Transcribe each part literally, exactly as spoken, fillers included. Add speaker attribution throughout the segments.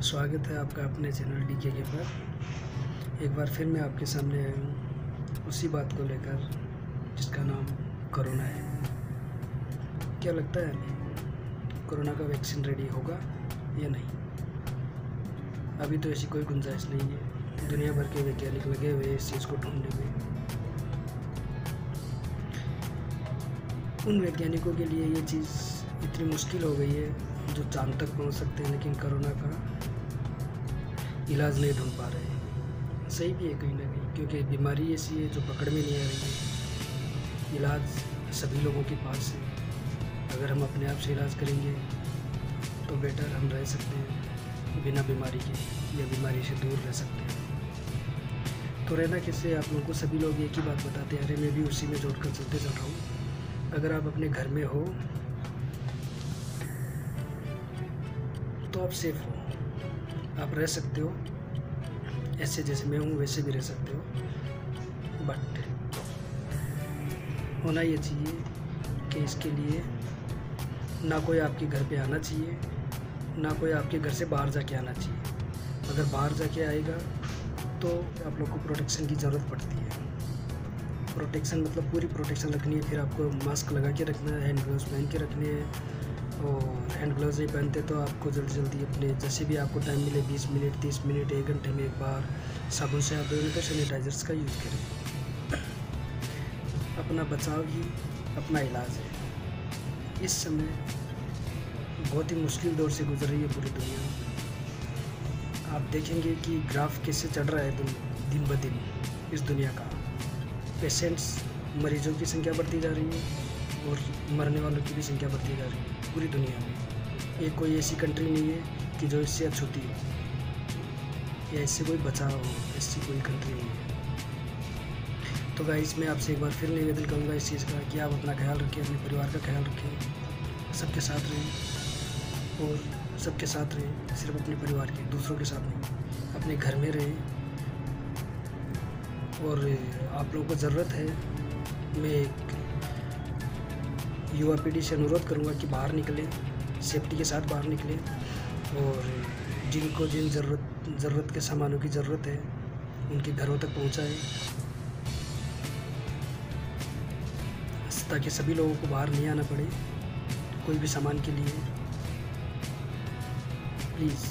Speaker 1: स्वागत है आपका अपने चैनल डी के के पर। एक बार फिर मैं आपके सामने आया हूँ उसी बात को लेकर जिसका नाम कोरोना है। क्या लगता है हमें कोरोना का वैक्सीन रेडी होगा या नहीं? अभी तो ऐसी कोई गुंजाइश नहीं है। दुनिया भर के वैज्ञानिक लगे हुए इस चीज़ को ढूंढने में। उन वैज्ञानिकों के लिए ये चीज़ इतनी मुश्किल हो गई है जो चांद तक पहुंच सकते हैं, लेकिन कोरोना का इलाज नहीं ढूंढ पा रहे हैं। सही भी है कहीं ना कहीं, क्योंकि बीमारी ऐसी है जो पकड़ में नहीं आ रही है। इलाज सभी लोगों के पास है। अगर हम अपने आप से इलाज करेंगे तो बेटर हम रह सकते हैं बिना बीमारी के, या बीमारी से दूर रह सकते हैं। तो रहना किससे, आप लोगों को सभी लोग एक ही बात बताते हैं। अरे मैं भी उसी में जोड़कर चलते चल रहा हूँ। अगर आप अपने घर में हो तो आप सेफ हो, आप रह सकते हो। ऐसे जैसे मैं हूँ वैसे भी रह सकते हो। बट होना ये चाहिए कि इसके लिए ना कोई आपके घर पे आना चाहिए, ना कोई आपके घर से बाहर जाके आना चाहिए। अगर बाहर जाके आएगा तो आप लोग को प्रोटेक्शन की ज़रूरत पड़ती है। प्रोटेक्शन मतलब पूरी प्रोटेक्शन रखनी है। फिर आपको मास्क लगा के रखना है, हैंड ग्लव्स पहन के रखने हैं। और हैंड ग्लव्स नहीं पहनते तो आपको जल्दी जल्दी अपने जैसे भी आपको टाइम मिले बीस मिनट तीस मिनट एक घंटे में एक बार साबुन से हाथ धोने तो सैनिटाइजर्स का यूज़ करें। अपना बचाव ही अपना इलाज है। इस समय बहुत ही मुश्किल दौर से गुजर रही है पूरी दुनिया। आप देखेंगे कि ग्राफ कैसे चढ़ रहा है दिन ब दिन इस दुनिया का। पेशेंट्स मरीजों की संख्या बढ़ती जा रही है और मरने वालों की भी संख्या बढ़ती जा रही है पूरी दुनिया में। ये कोई ऐसी कंट्री नहीं है कि जो इससे अछूती हो या इससे कोई बचाव हो, ऐसी कोई कंट्री नहीं है। तो गाइस मैं आपसे एक बार फिर निवेदन करूँगा इस चीज़ का कि आप अपना ख्याल रखें, अपने परिवार का ख्याल रखें, सबके साथ रहें और सबके साथ रहें। सिर्फ अपने परिवार के, दूसरों के साथ नहीं, अपने घर में रहें। और आप लोगों को ज़रूरत है, मैं एक युवा पीढ़ी से अनुरोध करूंगा कि बाहर निकलें, सेफ्टी के साथ बाहर निकलें और जिनको जिन ज़रूरत ज़रूरत के सामानों की ज़रूरत है उनके घरों तक पहुंचाएं, ताकि सभी लोगों को बाहर नहीं आना पड़े कोई भी सामान के लिए। प्लीज़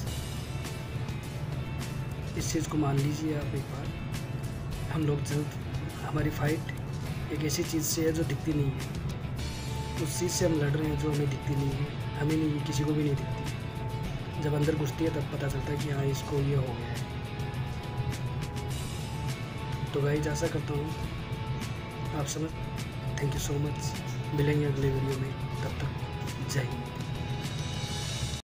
Speaker 1: इस चीज़ को मान लीजिए आप एक बार। हम लोग जल्द, हमारी फाइट एक ऐसी चीज़ से है जो दिखती नहीं है। उस चीज़ से हम लड़ रहे हैं जो हमें दिखती नहीं है, हमें नहीं, किसी को भी नहीं दिखती। जब अंदर घुसती है तब पता चलता है कि हाँ इसको ये हो गया है। तो गाइस आशा करता हूँ आप समझ। Thank you so much. मिलेंगे अगले वीडियो में, तब तक जय हिंद।